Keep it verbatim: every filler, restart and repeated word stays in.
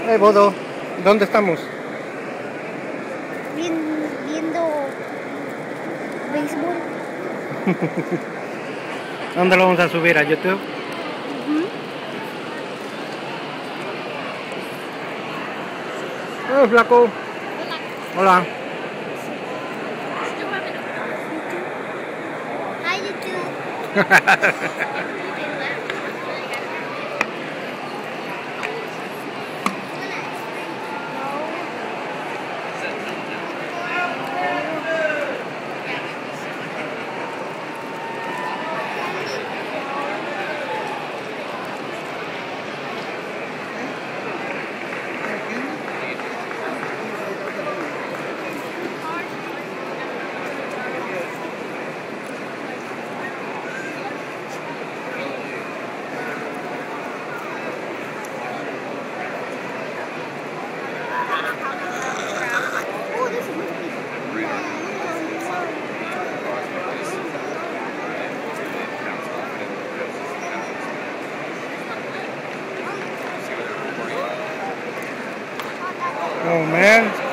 Hey, Bodo, ¿dónde estamos? Bien, viendo béisbol. ¿Dónde lo vamos a subir? ¿A YouTube? Uh-huh. Hola, flaco. Hola. Hi, YouTube. Oh man.